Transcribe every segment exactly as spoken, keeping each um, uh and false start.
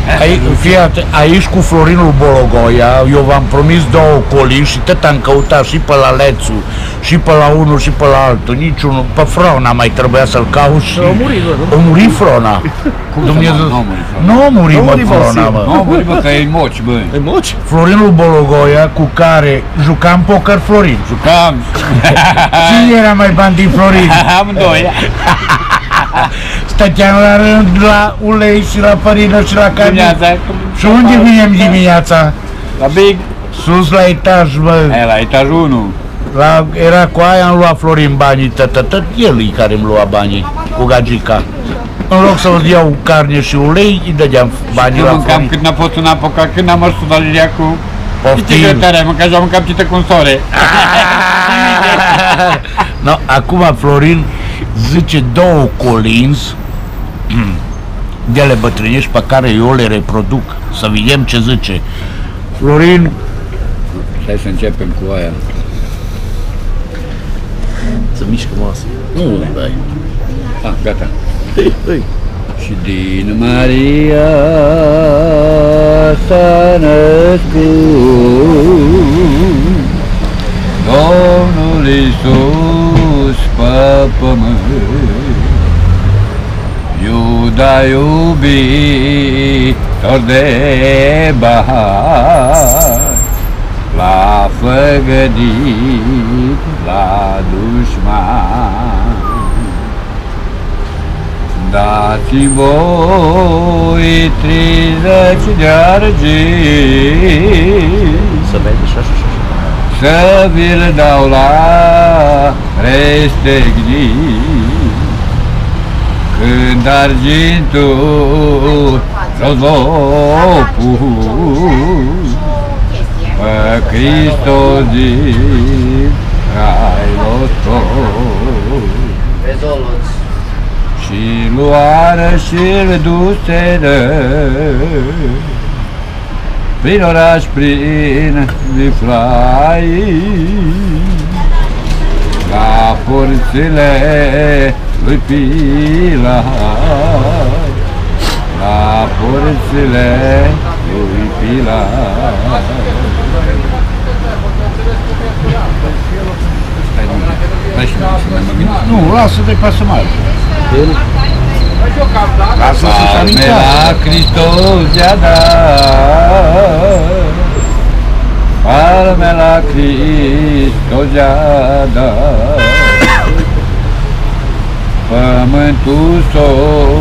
Aici, fii atent, aici cu Florinul Bologoia, eu v-am promis două colini și tot am căutat și pe la Lețu, și pe la unul și pe la altul. Niciunul, pe Frona mai trebuia să-l caut și... A murit, a murit Frona. Cum Dumnezeu... Nu a murit Frona. Nu a murit, mă, Frona, mă. Nu a murit, bă, că e moci, bă. E moci? Florinul Bologoia, cu care jucam poker Florin. Jucam. Cine era mai bandit, Florin? Amândoi. Stăteam la rând la ulei și la farină și la carne. Dimineața. Și unde vinem dimineața? La Big. Sus la etaj, bă. E, la etajul unu. La, era cu aia, am luat Florin banii, tătătăt, el e care îmi lua banii, cu gagica. În loc să iau carne și ulei, îi dădeam banii Eu la mâncam Florin. când n-a fost în apoca, când am mers cu Valeria cu... Poftim. Știi că tare, mâncam și am mâncat cită cu sore. No, acum Florin zice două colinzi de ale bătrânești pe care eu le reproduc. Să vedem ce zice. Florin, Hai să începem cu aia. Să mișcă masa. nu dai. Ah, gata. Hei, hei. Și din Maria s-a născut Domnul Iisus pe pământ, Iuda iubitor de bahar, l-a făgădit la dușman. Dați-mi voi treizeci de argint, Să vede și așa și așa. să vi-l dau la restegnit. Când argintul jos vă pus, pe Hristos din rai vostru. Și luară și-l duseră prin oraș, prin viflai, la porțile lui Pilat, la porțile lui Pilat. Stai, nu, stai și nu, să mai mă gândesc. Nu, lasă-te pe să mai. Lasă să se Palme amintească. la Hristos i-a dat, palme la Hristos i-a dat, pământul s-o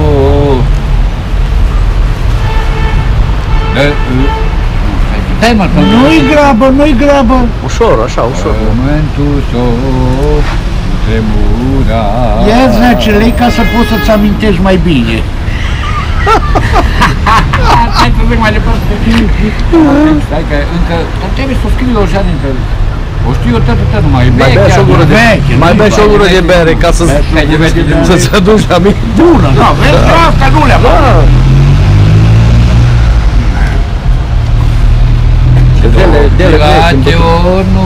dă- Stai, mă, că Nu-i grabă, nu-i grabă. Ușor, așa, ușor. pământul s-o tremura. Ia zece lei ca să poți să-ți amintești mai bine. Hai să zic mai departe. Stai că încă trebuie să o scriu eu așa dintre... O știu eu tot, tot numai, e Mai bea și o gură de, veche, mai bea și o gură de bere ca să să-ți aduci aminte. Bună, da, vezi că asta nu le-am. Dele, dele, Dilate ori nu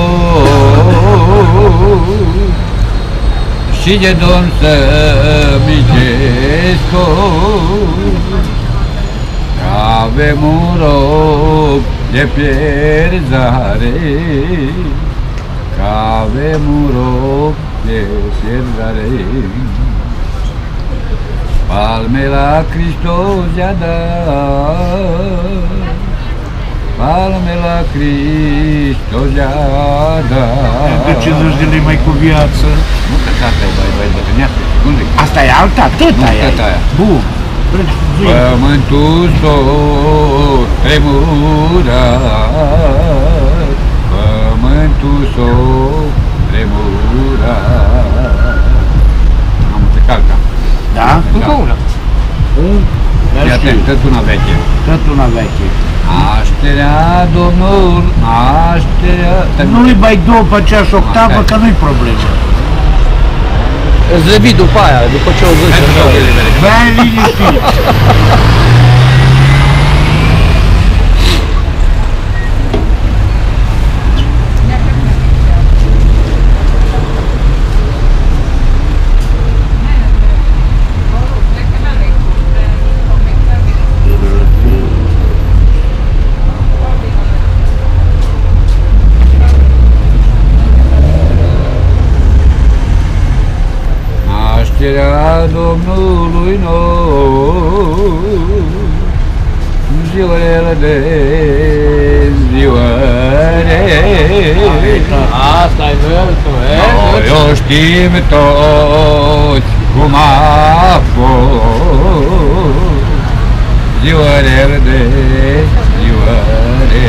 dor și de Domn să micesc, avem un rog de pierzare, că avem un rog de pierzare. Palme la Hristos i-a dat, palme la Hristos i-a dat. De ce zici de lei mai cu viață? Nu, că tata e mai, mai bătrânească, unde? Asta e alta, teta Nu, e. teta aia. Bun. Pământul s-o tremura, pământul s-o tremura. Am încercat ca. Da? Încă una. Fii atent, tot una veche. Tot una veche. Nașterea Domnul, nașterea... Nu-i bai două pe aceeași octavă, că nu-i problemă. Îți revii după aia, după ce o zici. Hai să dau de libere. Vai liniștit. Domnului nostru, ziua de ziua-re. Asta-i versul, Noi o știm toți cum a fost, ziua-re de ziua-re.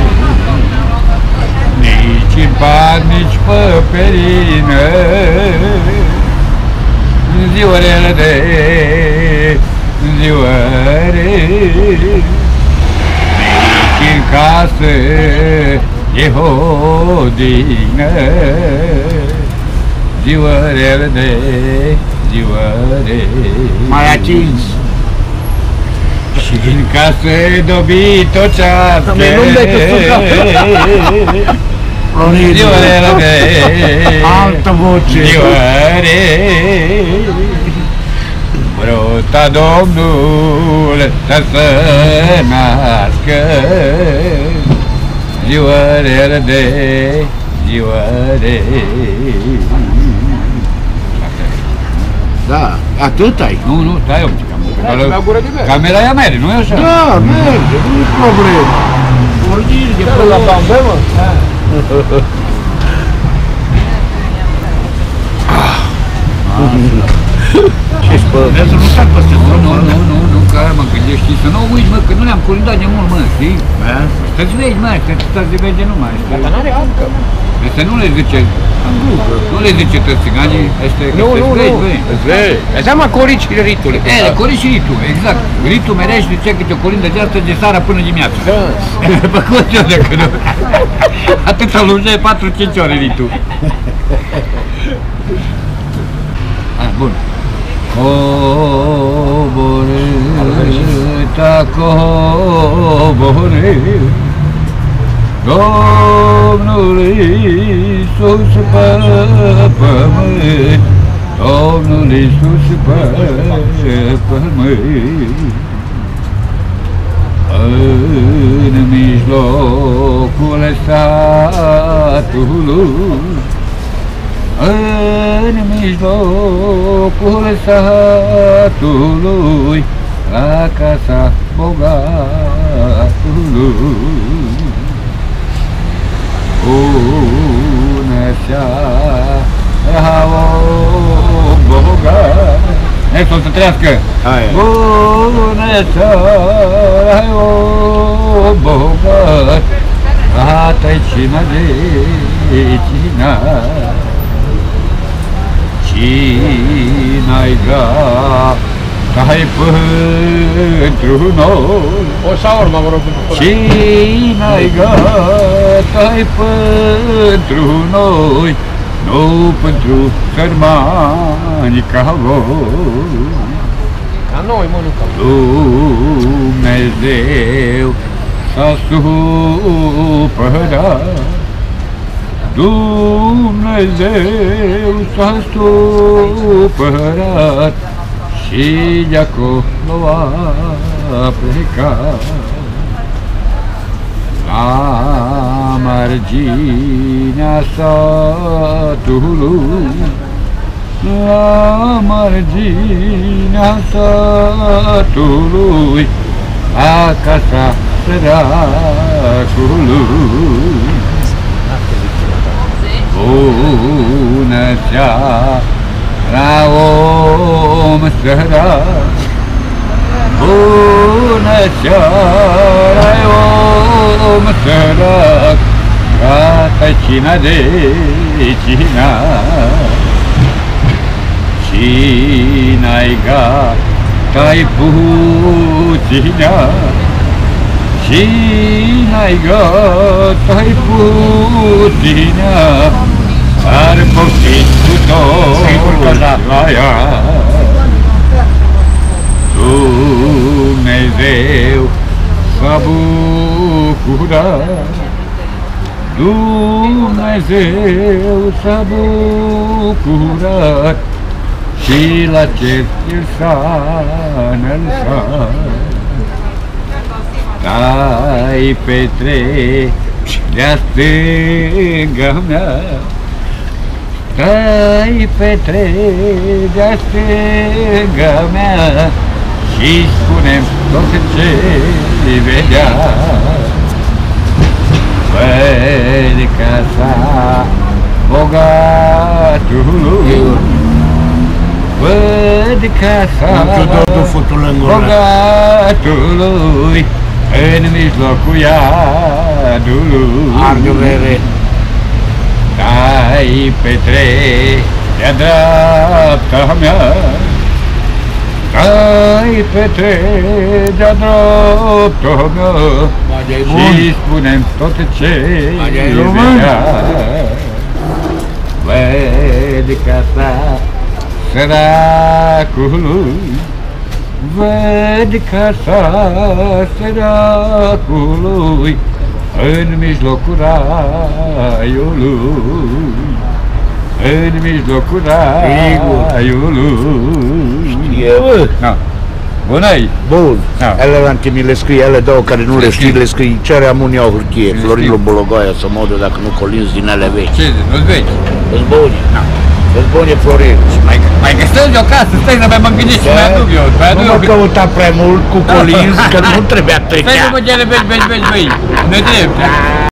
Nici în pat, nici pe perină, ziua-re de ziua-re. Nici în casă e hodină, ziua-re de ziua-re. Mai atins. Și în casă dobit o cească, Florin, ziua-re de altă voce. ziua-re. Brota Domnul să se nască, ziua-re de ziua-re. Da, atât ai. Nu, nu, stai un pic, Hai, mi-a gură de bere. camera aia merge, nu e așa? Da, merge, nu-i problemă. Vorbim de Chiar la bambe, mă? Ce spă? Vreau să nu sar peste Nu, drum, nu, nu, nu, nu, că mă gândești, știi, să nu uiți, mă, că nu le-am colindat de mult, mă, știi? Da? Să-ți vezi, mă, că să-ți vezi numai, știi? Dar n-are apă. Să nu le zice, nu le zice toți țiganii, este că Nu, să-ți nu, vezi, nu. băi. Îți vezi. Înseamnă corici ritului. E, de cori și ritul, exact. Ritul mereu și zice că te colindă de asta de seara până dimineața. Da. Bă, cum eu de că nu? Atâta lunge, patru cinci ore ritul. Ah, bun. Coborâ, ta coborâ, Domnul Iisus pe pământ, Domnul Iisus pe pământ. În mijlocul satului, în mijlocul satului, la casa bogatului. Bună seara, om bogat. Nelson, să trăiască! Aia. Bună seara, om bogat, gata-i cina de cina. Cina-i gata-i pentru noi. O șaurma, mă rog. Cina-i gata-i pentru noi, nu pentru sărmani ca voi. Ca noi mâncăm. Dumnezeu s-a supărat, Dumnezeu s-a supărat și de acolo a plecat. La marginea satului, la marginea satului, la casa săracului. Bună seara, om sărac, bună seara, om sărac, gata cina de cina. Cina-i gata-i puținea, cina-i gata-i puținea, dar poftiți cu toți la ea. Dumnezeu s-a bucurat, Dumnezeu s-a bucurat și la cer el s-a înălțat. Stai Petre de-a stânga mea, Stai pe tregea stângă mea și spune-mi tot ce vedea. Văd casa bogatului, văd casa bogatului în mijlocul iadului. Argă vere. Stai pe tregea dreapta mea, stai pe tregea dreapta mea și spune-mi tot ce vedea. Văd casa săracului, văd casa săracului în mijlocul raiului, în mijlocul raiului. Știe, bă. Da. Bună-i! Bun. Da. Ele anche mi le scrie, ele două care nu le știi, le scrii, cere amunia o hârtie, Florin lui Bologoaia să modă dacă nu colinzi din ele vechi. Ce zici, nu-ți vechi? Îți bune. Da. Îți bune, Florin. Mai, mai găsesc eu casă, stai să mai mă gândesc și mai aduc eu. Mai Nu aduc mă eu. căuta prea mult cu colinzi, că nu trebuia Stai să trecea. mă gele, vezi, vezi, vezi, vezi. Nu-i drept.